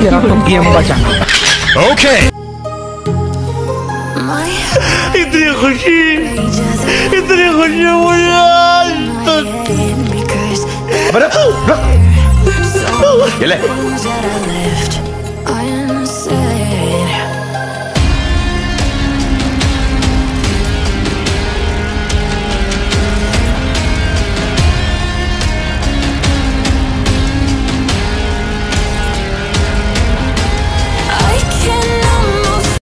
biar aku yang membacakan. Oke. Itu yang khusyuk. Itu yang khusyuk ya. Apa dah? Yalah.